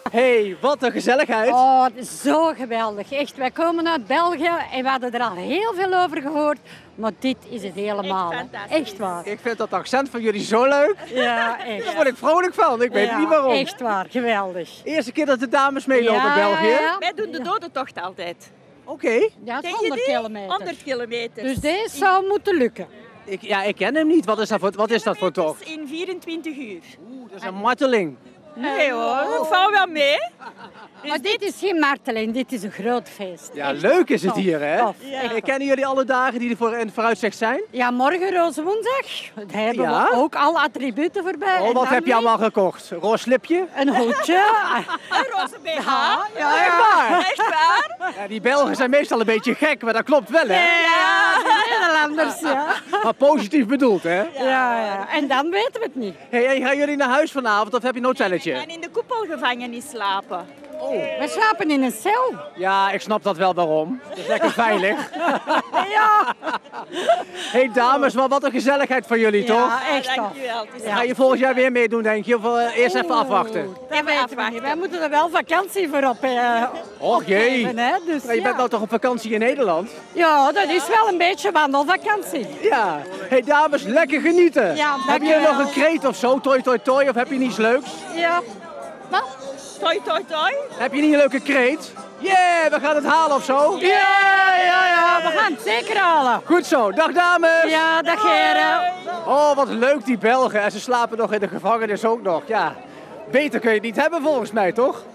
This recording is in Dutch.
Hey, wat een gezelligheid. Oh, het is zo geweldig. Echt, wij komen uit België en we hadden er al heel veel over gehoord. Maar dit is het helemaal. Echt waar. Ik vind dat accent van jullie zo leuk. Ja, echt. Daar word ik vrolijk van. Ik weet Ja, niet waarom. echt waar, geweldig. Eerste keer dat de dames meelopen in België. Ja. Wij doen de dodentocht altijd. Oké. Ja, het is Ken je 100 die? kilometer. 100 kilometer. Dus deze zou moeten lukken. Ik ken hem niet. Wat is dat voor tocht? In 24 uur. Oeh, dat is een marteling. Nee hoor, dat valt wel mee. Maar dit is geen marteling, dit is een groot feest. Ja, Echt leuk is het tof, hier, hè? tof. En kennen jullie alle dagen die er voor in het vooruitzicht zijn? Ja, morgen roze woensdag. Daar hebben Ja? we ook alle attributen voorbij. Oh, En wat dan heb je weer allemaal gekocht? Roos slipje? Een hoedje. Een roze BH. Echt waar? Echt waar? Ja, die Belgen zijn meestal een beetje gek, maar dat klopt wel, hè? Ja, de Nederlanders, ja. Maar positief bedoeld, hè? Ja. En dan weten we het niet. Hey, en gaan jullie naar huis vanavond of heb je een hotelletje? En in de koepelgevangenis slapen. We slapen in een cel. Ja, ik snap dat wel waarom. Dat is lekker veilig. Ja, Hey dames, maar wat een gezelligheid van jullie, toch? ja echt toch. Dankjewel. Het is Ga je volgend jaar weer meedoen, denk je? Of eerst even afwachten? Dat weten we niet. Wij moeten er wel vakantie voor op Och jee. opgeven, hè. Dus, Maar je bent nou toch op vakantie in Nederland? Ja, dat is wel een beetje wandelvakantie. Ja. Hey dames, lekker genieten. Ja, heb je dankjewel. nog een kreet of zo? Toi, toi, toi? Of heb je niets leuks? Ja. Wat? Toi, toi, toi. Heb je niet een leuke kreet? Yeah, we gaan het halen of zo? Ja, we gaan het zeker halen. Goed zo. Dag dames. Ja, dag heren. Oh, wat leuk die Belgen. En ze slapen nog in de gevangenis ook nog. Ja, beter kun je het niet hebben volgens mij, toch?